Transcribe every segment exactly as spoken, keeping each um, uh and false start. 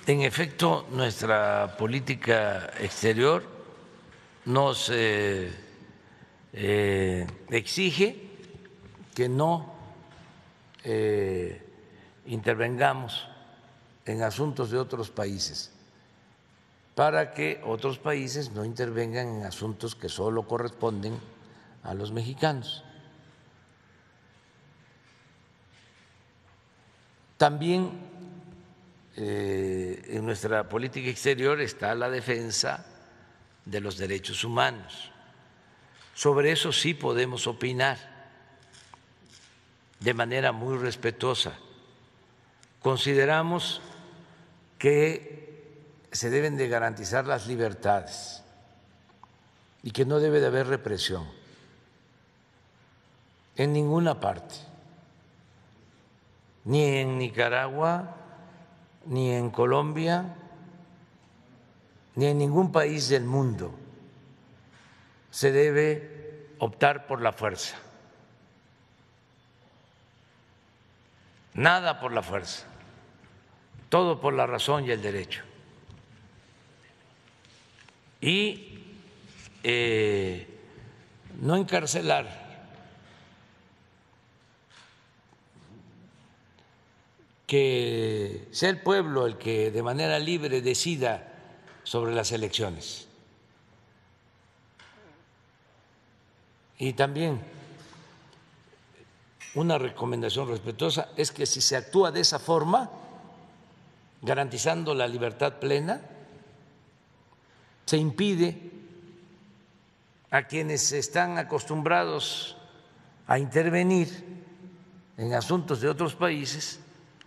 En efecto, nuestra política exterior nos eh, eh, exige que no eh, intervengamos en asuntos de otros países, para que otros países no intervengan en asuntos que solo corresponden a los mexicanos. También eh, en nuestra política exterior está la defensa de los derechos humanos. Sobre eso sí podemos opinar de manera muy respetuosa. Consideramos que se deben de garantizar las libertades y que no debe de haber represión en ninguna parte, ni en Nicaragua, ni en Colombia, ni en ningún país del mundo se debe optar por la fuerza. Nada por la fuerza, todo por la razón y el derecho. Y eh, no encarcelar que sea el pueblo el que de manera libre decida sobre las elecciones. Y también una recomendación respetuosa es que si se actúa de esa forma, garantizando la libertad plena, se impide a quienes están acostumbrados a intervenir en asuntos de otros países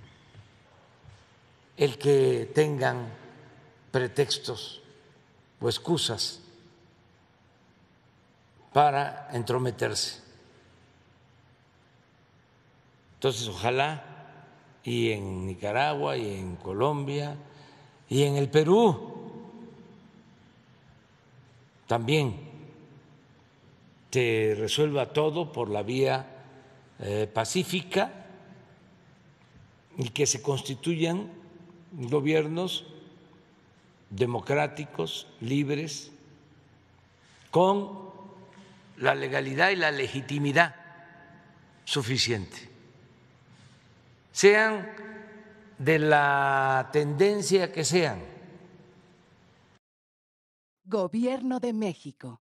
el que tengan pretextos o excusas para entrometerse. Entonces, ojalá y en Nicaragua y en Colombia y en el Perú también se resuelva todo por la vía eh, pacífica y que se constituyan gobiernos democráticos, libres, con la legalidad y la legitimidad suficiente, sean de la tendencia que sean. Gobierno de México.